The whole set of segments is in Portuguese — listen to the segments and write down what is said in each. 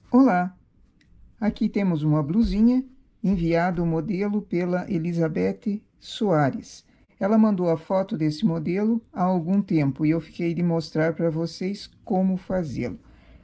Olá, aqui temos uma blusinha enviado o modelo pela Elizabeth Soares. Ela mandou a foto desse modelo há algum tempo e eu fiquei de mostrar para vocês como fazê-lo.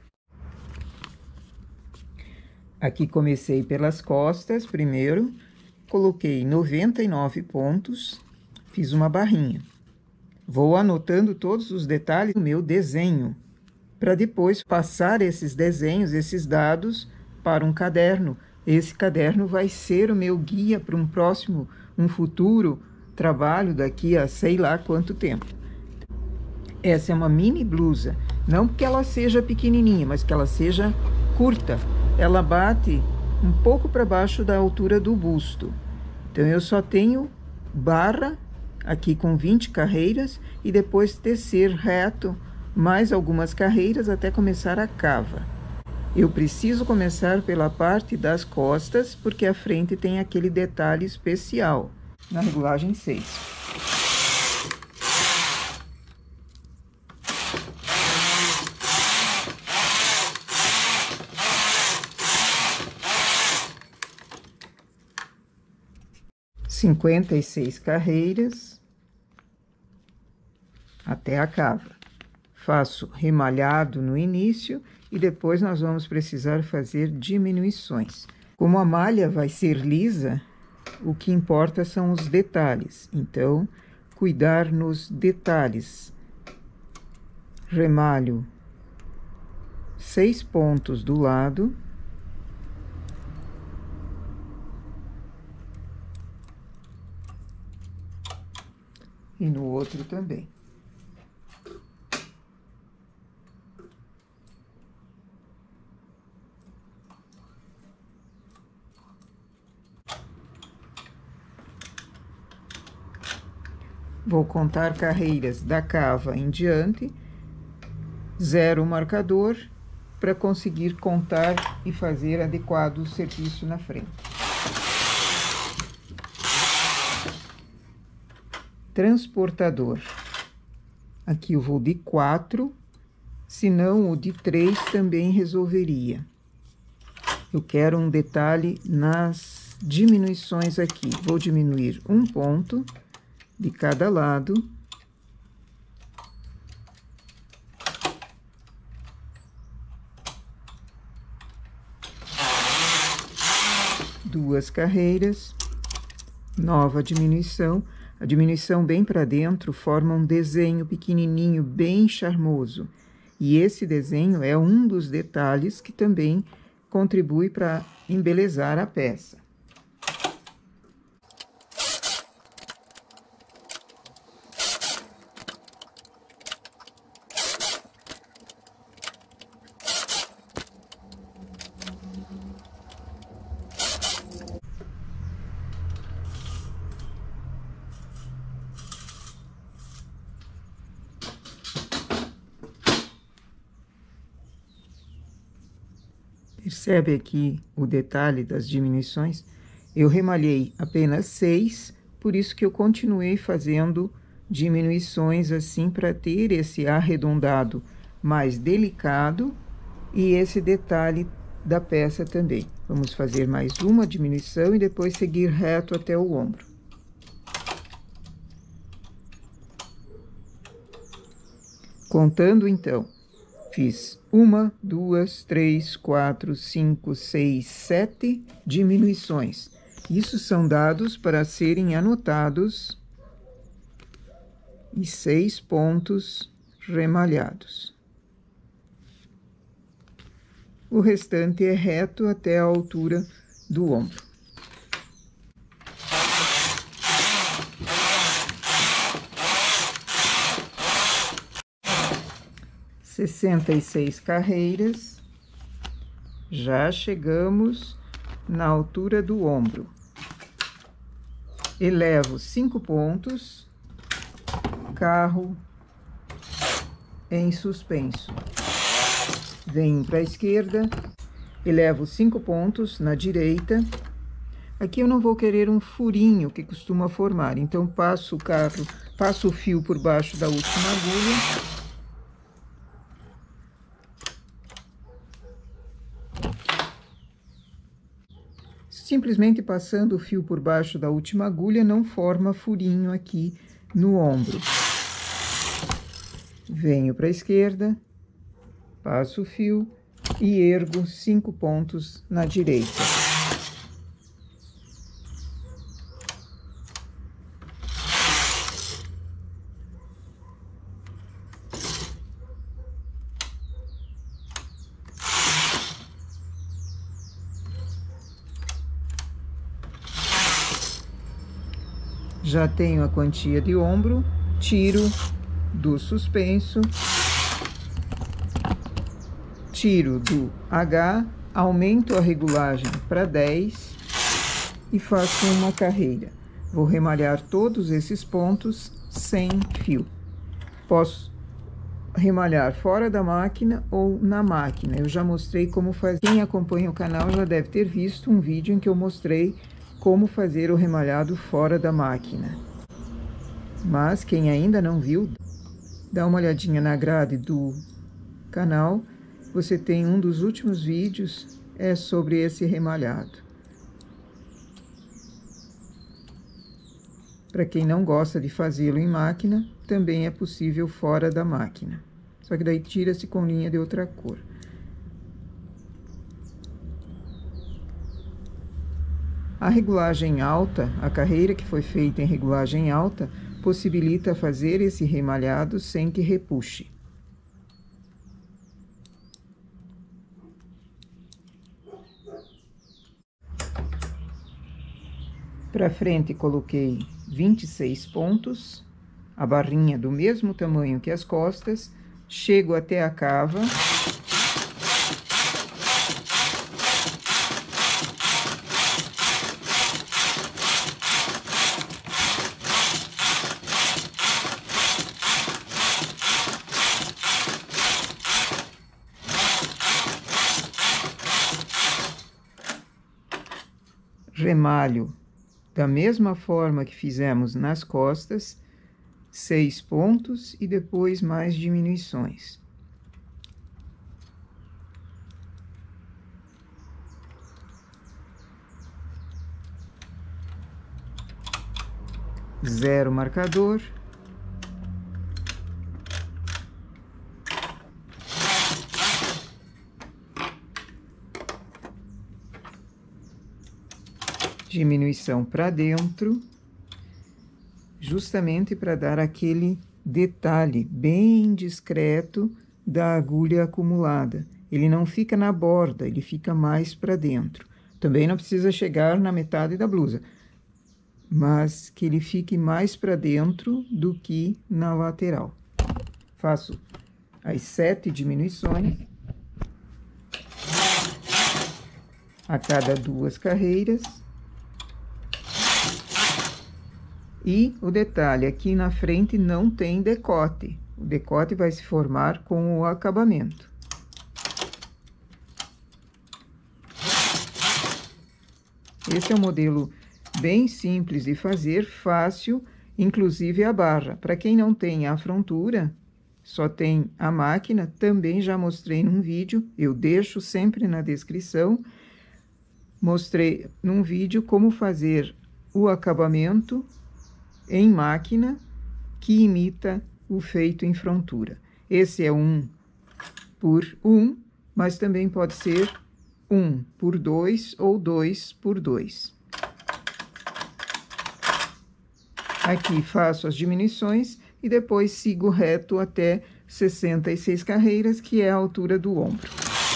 Aqui comecei pelas costas primeiro, coloquei 99 pontos, fiz uma barrinha. Vou anotando todos os detalhes do meu desenho, para depois passar esses desenhos, esses dados, para um caderno. Esse caderno vai ser o meu guia para um futuro trabalho daqui a sei lá quanto tempo. Essa é uma mini blusa, não porque ela seja pequenininha, mas que ela seja curta. Ela bate um pouco para baixo da altura do busto. Então, eu só tenho barra aqui com 20 carreiras e depois tecer reto mais algumas carreiras até começar a cava. Eu preciso começar pela parte das costas, porque a frente tem aquele detalhe especial, na regulagem 6. Cinquenta e 56 carreiras até a cava. Faço remalhado no início e depois nós vamos precisar fazer diminuições. Como a malha vai ser lisa, o que importa são os detalhes. Então, cuidar nos detalhes. Remalho 6 pontos do lado. E no outro também. Vou contar carreiras da cava em diante, 0 marcador, para conseguir contar e fazer adequado o serviço na frente. Transportador. Aqui eu vou de 4, senão o de 3 também resolveria. Eu quero um detalhe nas diminuições aqui. Vou diminuir um ponto de cada lado. Duas carreiras. Nova diminuição. A diminuição bem para dentro forma um desenho pequenininho, bem charmoso. E esse desenho é um dos detalhes que também contribui para embelezar a peça. Percebe aqui o detalhe das diminuições? Eu remalhei apenas 6, por isso que eu continuei fazendo diminuições assim para ter esse arredondado mais delicado e esse detalhe da peça também. Vamos fazer mais uma diminuição e depois seguir reto até o ombro. Contando então. Fiz 1, 2, 3, 4, 5, 6, 7 diminuições. Isso são dados para serem anotados e 6 pontos remalhados. O restante é reto até a altura do ombro. Sessenta e 66 carreiras, já chegamos na altura do ombro. Elevo 5 pontos, carro em suspenso. Venho para a esquerda, elevo 5 pontos na direita. Aqui eu não vou querer um furinho que costuma formar, então passo o fio por baixo da última agulha. simplesmente passando o fio por baixo da última agulha, não forma furinho aqui no ombro. Venho para a esquerda, passo o fio e ergo 5 pontos na direita. Já tenho a quantia de ombro, tiro do suspenso, tiro do H, aumento a regulagem para 10 e faço uma carreira. Vou remalhar todos esses pontos sem fio. Posso remalhar fora da máquina ou na máquina. Eu já mostrei como fazer. Quem acompanha o canal já deve ter visto um vídeo em que eu mostrei como fazer o remalhado fora da máquina. Mas quem ainda não viu, dá uma olhadinha na grade do canal. Você tem um dos últimos vídeos, é sobre esse remalhado. Para quem não gosta de fazê-lo em máquina, também é possível fora da máquina. Só que daí tira-se com linha de outra cor. A regulagem alta, a carreira que foi feita em regulagem alta, possibilita fazer esse remalhado sem que repuxe. Para frente coloquei 26 pontos, a barrinha do mesmo tamanho que as costas, chego até a cava. Remalho da mesma forma que fizemos nas costas, 6 pontos e depois mais diminuições. Zero marcador. Diminuição para dentro, justamente para dar aquele detalhe bem discreto da agulha acumulada. Ele não fica na borda, ele fica mais para dentro. Também não precisa chegar na metade da blusa, mas que ele fique mais para dentro do que na lateral. Faço as 7 diminuições a cada 2 carreiras. E o detalhe, aqui na frente não tem decote. O decote vai se formar com o acabamento. Esse é um modelo bem simples de fazer, fácil, inclusive a barra. Para quem não tem a frontura, só tem a máquina, também já mostrei num vídeo, eu deixo sempre na descrição. Mostrei num vídeo como fazer o acabamento em máquina que imita o feito em frontura. Esse é 1 por 1, mas também pode ser 1 por 2 ou 2 por 2. Aqui faço as diminuições e depois sigo reto até 66 carreiras, que é a altura do ombro.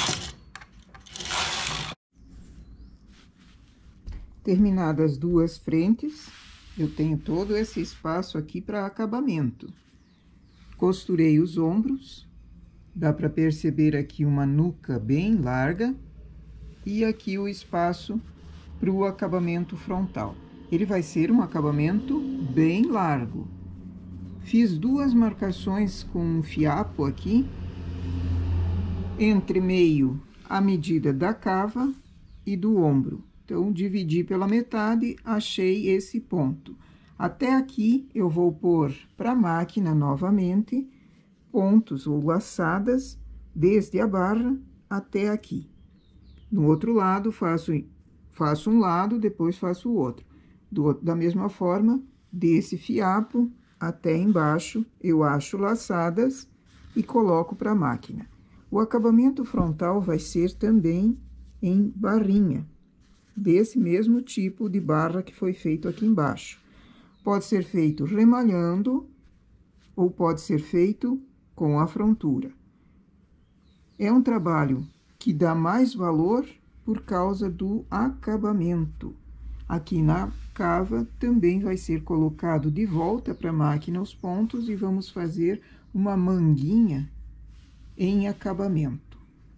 Terminadas as 2 frentes, eu tenho todo esse espaço aqui para acabamento. Costurei os ombros, dá para perceber aqui uma nuca bem larga e aqui o espaço para o acabamento frontal. Ele vai ser um acabamento bem largo. Fiz 2 marcações com um fiapo aqui, entre meio a medida da cava e do ombro. Então, dividi pela metade, achei esse ponto. Até aqui, eu vou pôr para a máquina novamente pontos ou laçadas, desde a barra até aqui. No outro lado, faço faço um lado, depois faço o outro. Da mesma forma, desse fiapo até embaixo, eu acho laçadas e coloco para a máquina. O acabamento frontal vai ser também em barrinha, desse mesmo tipo de barra que foi feito aqui embaixo. Pode ser feito remalhando ou pode ser feito com a frontura. É um trabalho que dá mais valor por causa do acabamento. Aqui na cava também vai ser colocado de volta para a máquina os pontos e vamos fazer uma manguinha em acabamento.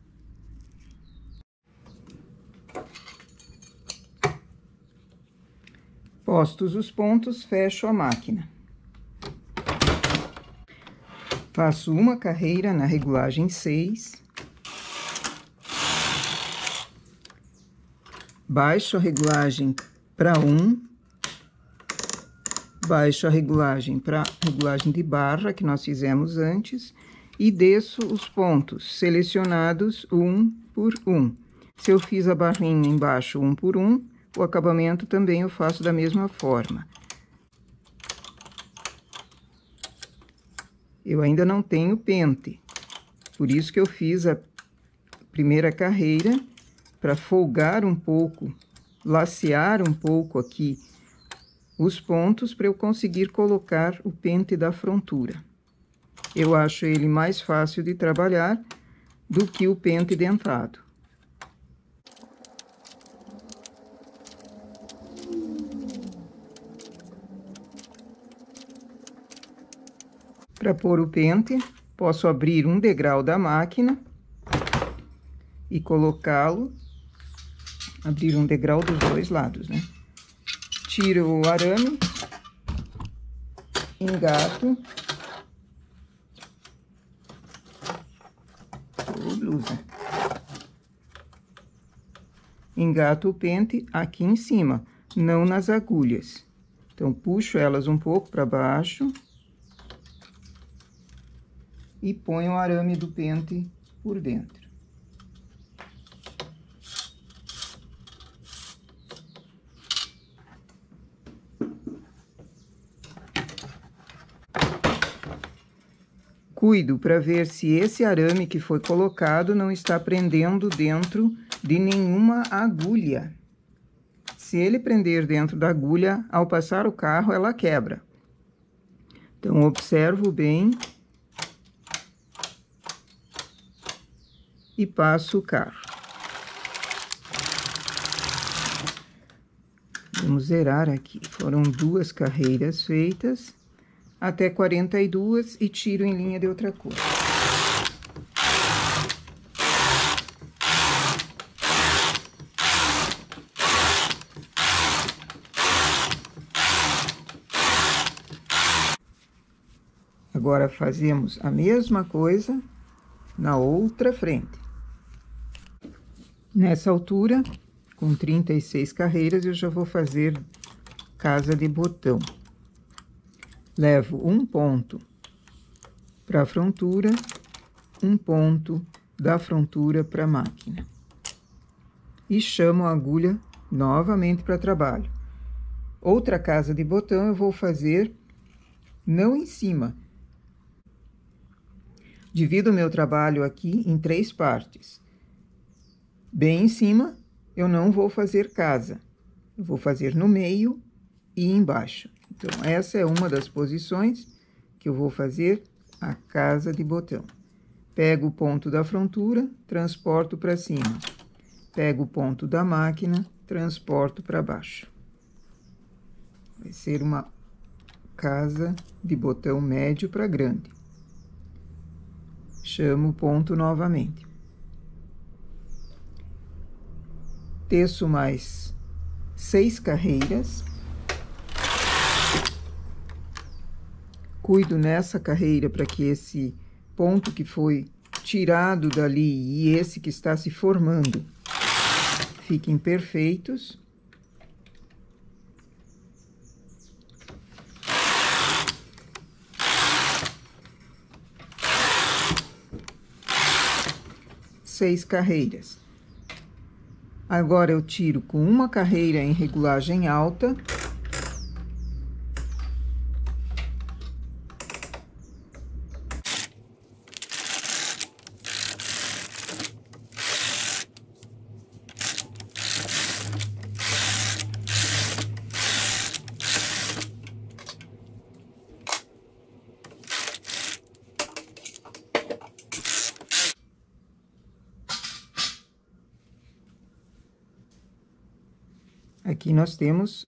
Postos os pontos, fecho a máquina. Faço uma carreira na regulagem 6. Baixo a regulagem para 1. Baixo a regulagem para a regulagem de barra que nós fizemos antes. E desço os pontos selecionados 1 por 1. Se eu fiz a barrinha embaixo 1 por 1, o acabamento também eu faço da mesma forma. Eu ainda não tenho pente, por isso que eu fiz a primeira carreira para folgar um pouco, lacear um pouco aqui os pontos para eu conseguir colocar o pente da frontura. Eu acho ele mais fácil de trabalhar do que o pente dentado. Para pôr o pente, posso abrir um degrau da máquina e colocá-lo, abrir um degrau dos dois lados, né? Tiro o arame, engato, blusa. Engato o pente aqui em cima, não nas agulhas. Então, puxo elas um pouco para baixo e ponho o arame do pente por dentro. Cuido para ver se esse arame que foi colocado não está prendendo dentro de nenhuma agulha. Se ele prender dentro da agulha, ao passar o carro, ela quebra. Então, observo bem e passo o carro. Vamos zerar aqui. Foram 2 carreiras feitas, até 42, e tiro em linha de outra cor. Agora, fazemos a mesma coisa na outra frente. Nessa altura, com 36 carreiras, eu já vou fazer casa de botão. Levo um ponto para a frontura, um ponto da frontura para a máquina. E chamo a agulha novamente para trabalho. Outra casa de botão eu vou fazer não em cima. Divido o meu trabalho aqui em 3 partes. Bem em cima, eu não vou fazer casa. Eu vou fazer no meio e embaixo. Então, essa é uma das posições que eu vou fazer a casa de botão. Pego o ponto da frontura, transporto para cima. Pego o ponto da máquina, transporto para baixo. Vai ser uma casa de botão médio para grande. Chamo o ponto novamente. Teço mais 6 carreiras. Cuido nessa carreira para que esse ponto que foi tirado dali e esse que está se formando fiquem perfeitos. Seis carreiras. Agora eu tiro com uma carreira em regulagem alta. Aqui nós temos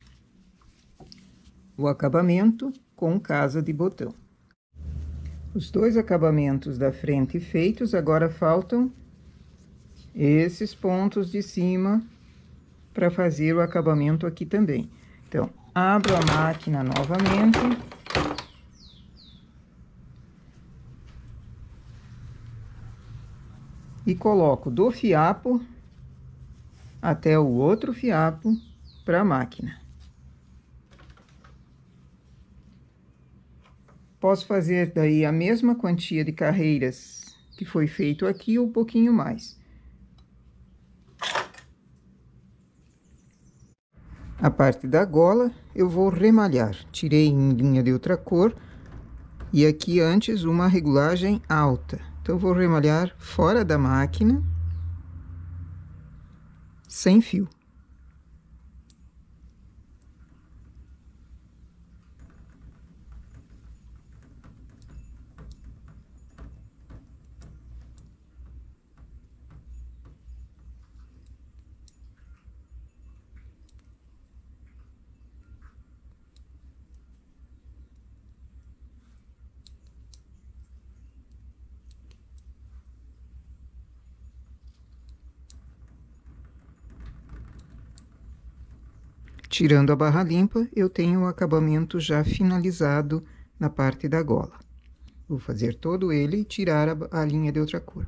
o acabamento com casa de botão. Os dois acabamentos da frente feitos, agora faltam esses pontos de cima para fazer o acabamento aqui também. Então, abro a máquina novamente. E coloco do fiapo até o outro fiapo para a máquina. Posso fazer daí a mesma quantia de carreiras que foi feito aqui, ou um pouquinho mais. A parte da gola eu vou remalhar. Tirei em linha de outra cor e aqui antes uma regulagem alta. Então, eu vou remalhar fora da máquina, sem fio. Tirando a barra limpa, eu tenho o acabamento já finalizado na parte da gola. Vou fazer todo ele e tirar a linha de outra cor.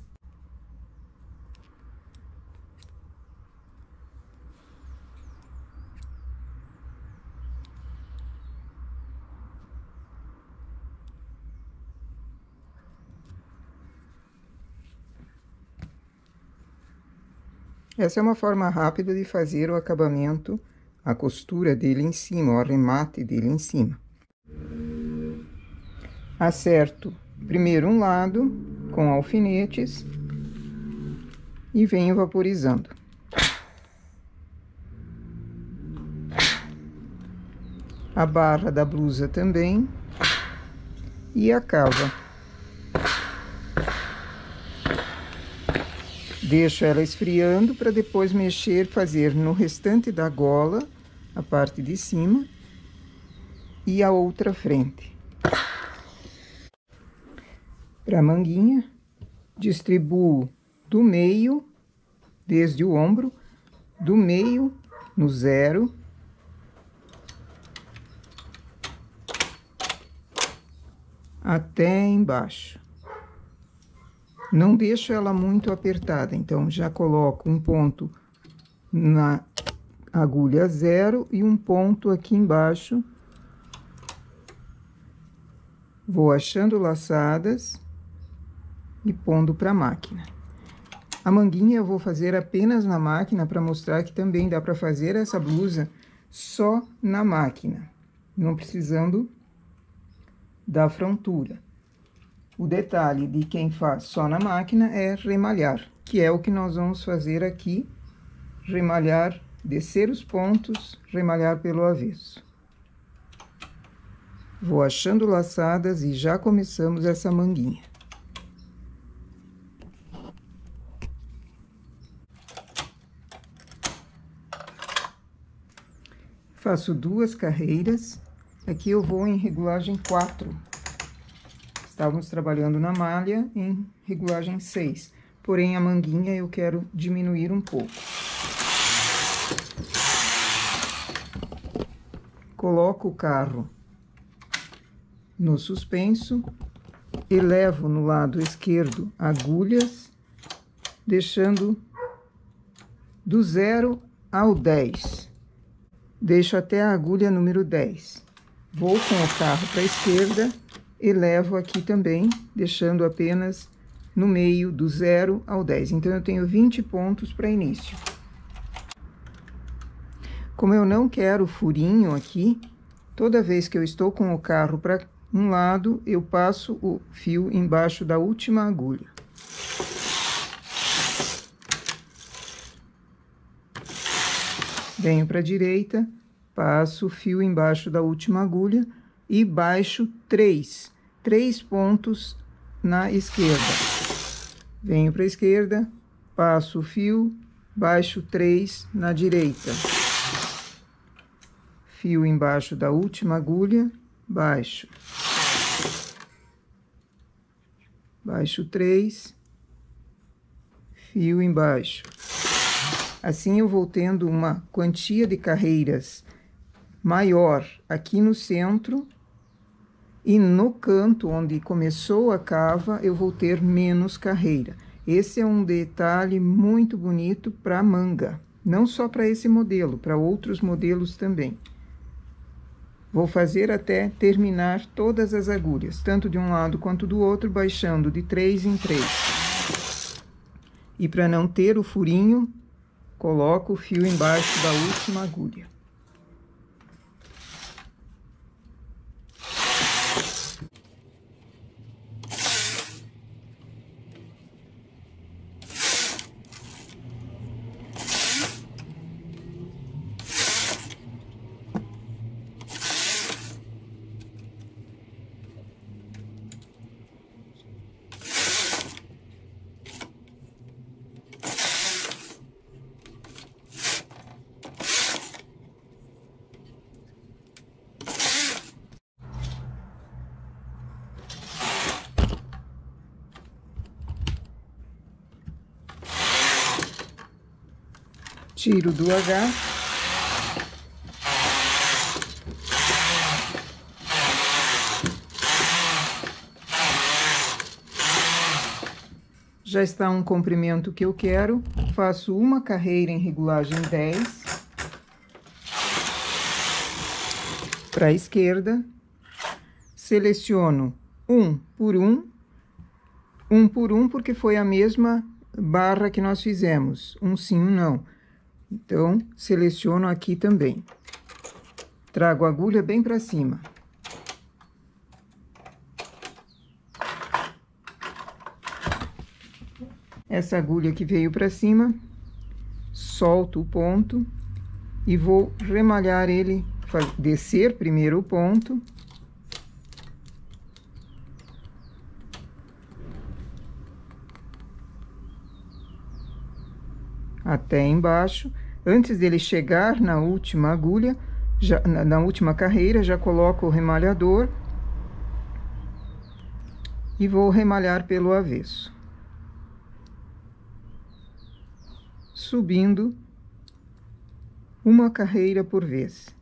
Essa é uma forma rápida de fazer o acabamento, a costura dele em cima, o arremate dele em cima. Acerto primeiro um lado com alfinetes e venho vaporizando. A barra da blusa também e a cava. Deixo ela esfriando para depois mexer, fazer no restante da gola, a parte de cima e a outra frente. Para a manguinha, distribuo do meio, desde o ombro, do meio no 0, até embaixo. Não deixo ela muito apertada, então já coloco um ponto na agulha 0 e um ponto aqui embaixo. Vou achando laçadas e pondo para a máquina. A manguinha eu vou fazer apenas na máquina para mostrar que também dá para fazer essa blusa só na máquina, não precisando da frontura. O detalhe de quem faz só na máquina é remalhar, que é o que nós vamos fazer aqui, remalhar, descer os pontos, remalhar pelo avesso. Vou achando laçadas e já começamos essa manguinha. Faço 2 carreiras, aqui eu vou em regulagem 4. Estávamos trabalhando na malha em regulagem 6, porém a manguinha eu quero diminuir um pouco. Coloco o carro no suspenso, elevo no lado esquerdo agulhas, deixando do 0 ao 10. Deixo até a agulha número 10. Vou com o carro para a esquerda, elevo aqui também, deixando apenas no meio do 0 ao 10. Então, eu tenho 20 pontos para início. Como eu não quero furinho aqui, toda vez que eu estou com o carro para um lado, eu passo o fio embaixo da última agulha. Venho para a direita, passo o fio embaixo da última agulha e baixo 3 pontos na esquerda. Venho para a esquerda, passo o fio, baixo 3 na direita. Fio embaixo da última agulha, baixo. Baixo 3, fio embaixo. Assim eu vou tendo uma quantia de carreiras maior aqui no centro, e no canto onde começou a cava eu vou ter menos carreira. Esse é um detalhe muito bonito para manga, não só para esse modelo, para outros modelos também. Vou fazer até terminar todas as agulhas, tanto de um lado quanto do outro, baixando de 3 em 3. E para não ter o furinho, coloco o fio embaixo da última agulha. Tiro do H. Já está um comprimento que eu quero. Faço uma carreira em regulagem 10. Para a esquerda. Seleciono um por um porque foi a mesma barra que nós fizemos. Um sim, um não. Então, seleciono aqui também. Trago a agulha bem para cima. Essa agulha que veio para cima, solto o ponto e vou remalhar ele, descer primeiro o ponto. Até embaixo. Antes dele chegar na última agulha, na última carreira, já coloco o remalhador e vou remalhar pelo avesso, subindo uma carreira por vez.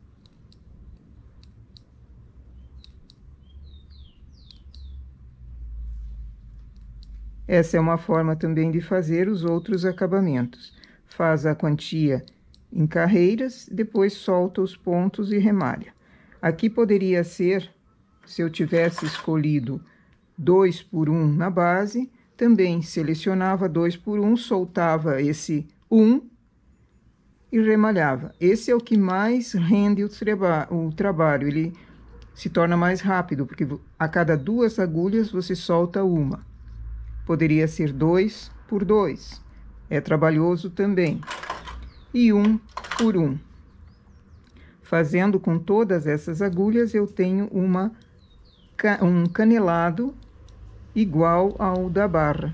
Essa é uma forma também de fazer os outros acabamentos. Faz a quantia em carreiras, depois solta os pontos e remalha. Aqui poderia ser, se eu tivesse escolhido 2 por 1 na base, também selecionava 2 por 1, soltava esse 1 e remalhava. Esse é o que mais rende o trabalho, ele se torna mais rápido, porque a cada 2 agulhas você solta uma. Poderia ser 2 por 2. É trabalhoso também. E 1 por 1. Fazendo com todas essas agulhas, eu tenho um canelado igual ao da barra.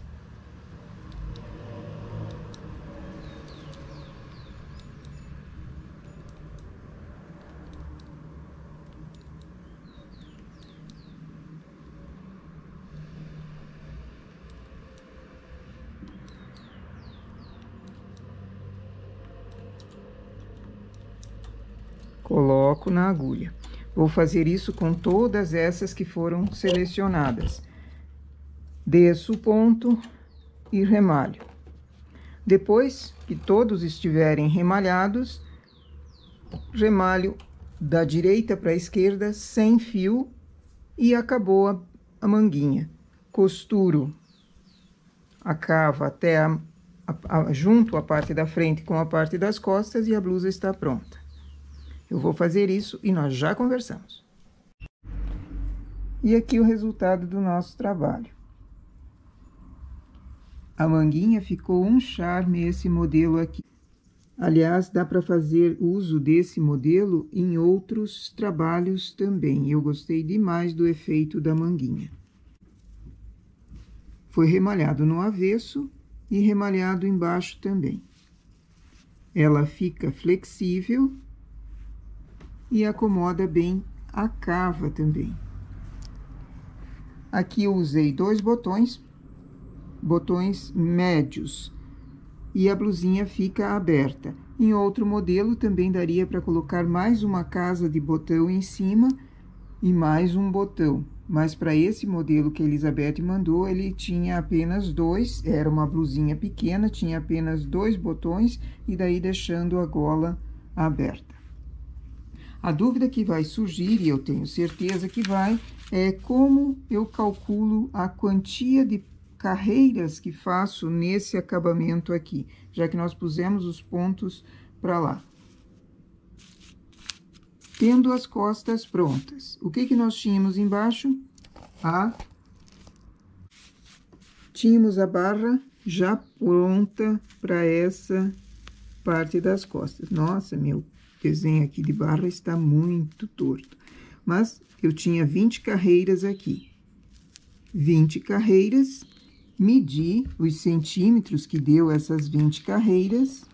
Coloco na agulha. Vou fazer isso com todas essas que foram selecionadas. Desço o ponto e remalho. Depois que todos estiverem remalhados, remalho da direita para a esquerda sem fio e acabou a manguinha. Costuro a cava até a junto a parte da frente com a parte das costas e a blusa está pronta. Eu vou fazer isso e nós já conversamos. E aqui o resultado do nosso trabalho. A manguinha ficou um charme esse modelo aqui. Aliás, dá para fazer uso desse modelo em outros trabalhos também. Eu gostei demais do efeito da manguinha. Foi remalhado no avesso e remalhado embaixo também. Ela fica flexível e acomoda bem a cava também. Aqui eu usei 2 botões médios, e a blusinha fica aberta. Em outro modelo também daria para colocar mais uma casa de botão em cima e mais um botão. Mas para esse modelo que a Elizabeth mandou, ele tinha apenas 2, era uma blusinha pequena, tinha apenas 2 botões e daí deixando a gola aberta. A dúvida que vai surgir, e eu tenho certeza que vai, é como eu calculo a quantia de carreiras que faço nesse acabamento aqui, já que nós pusemos os pontos para lá. Tendo as costas prontas, o que nós tínhamos embaixo? Tínhamos a barra já pronta para essa parte das costas. Nossa, meu desenho aqui de barra está muito torto. Mas eu tinha 20 carreiras aqui. 20 carreiras, medi os centímetros que deu essas 20 carreiras,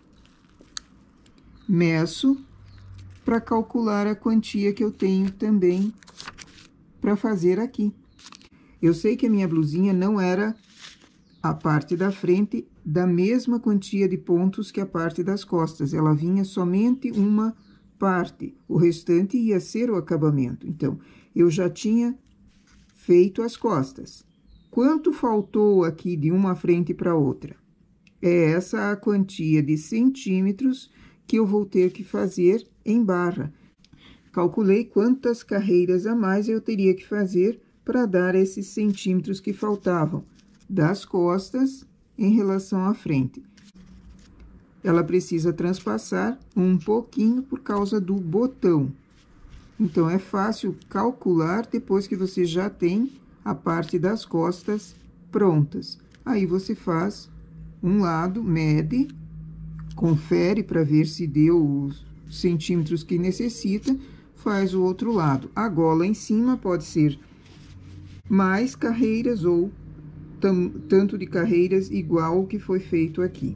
meço para calcular a quantia que eu tenho também para fazer aqui. Eu sei que a minha blusinha não era a parte da frente da mesma quantia de pontos que a parte das costas. Ela vinha somente uma parte, o restante ia ser o acabamento. Então, eu já tinha feito as costas. Quanto faltou aqui de uma frente para outra? É essa a quantia de centímetros que eu vou ter que fazer em barra. Calculei quantas carreiras a mais eu teria que fazer para dar esses centímetros que faltavam das costas em relação à frente. Ela precisa transpassar um pouquinho por causa do botão. Então, é fácil calcular depois que você já tem a parte das costas prontas. Aí, você faz um lado, mede, confere para ver se deu os centímetros que necessita, faz o outro lado. A gola em cima pode ser mais carreiras ou tanto de carreiras igual o que foi feito aqui.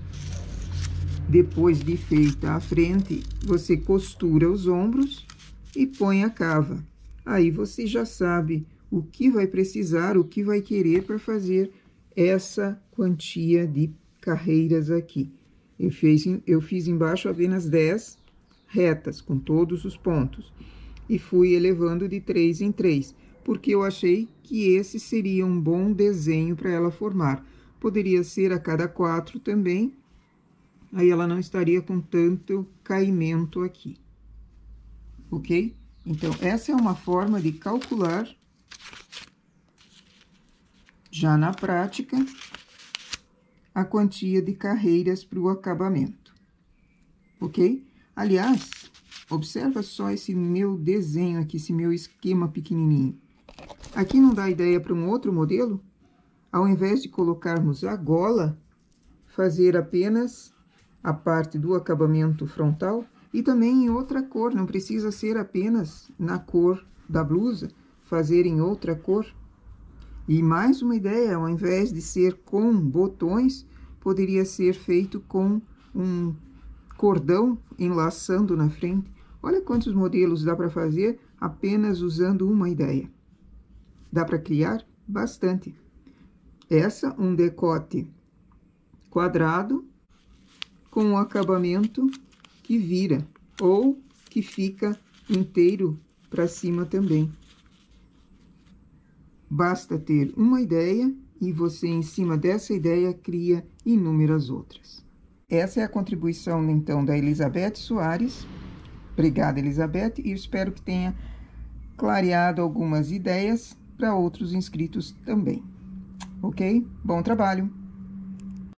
Depois de feita a frente, você costura os ombros e põe a cava. Aí você já sabe o que vai precisar, o que vai querer para fazer essa quantia de carreiras aqui. Eu fiz embaixo apenas 10 retas, com todos os pontos. E fui elevando de 3 em 3, porque eu achei que esse seria um bom desenho para ela formar. Poderia ser a cada 4 também, aí ela não estaria com tanto caimento aqui. Ok? Então, essa é uma forma de calcular, já na prática, a quantia de carreiras para o acabamento. Ok? Aliás, observa só esse meu desenho aqui, esse meu esquema pequenininho. Aqui não dá ideia para um outro modelo? Ao invés de colocarmos a gola, fazer apenas a parte do acabamento frontal e também em outra cor, não precisa ser apenas na cor da blusa, fazer em outra cor. E mais uma ideia, ao invés de ser com botões, poderia ser feito com um cordão enlaçando na frente. Olha quantos modelos dá para fazer apenas usando uma ideia. Dá para criar bastante. Essa, um decote quadrado com um acabamento que vira ou que fica inteiro para cima também. Basta ter uma ideia e você, em cima dessa ideia, cria inúmeras outras. Essa é a contribuição, então, da Elizabeth Soares. Obrigada, Elizabeth, e eu espero que tenha clareado algumas ideias para outros inscritos também. Ok? Bom trabalho!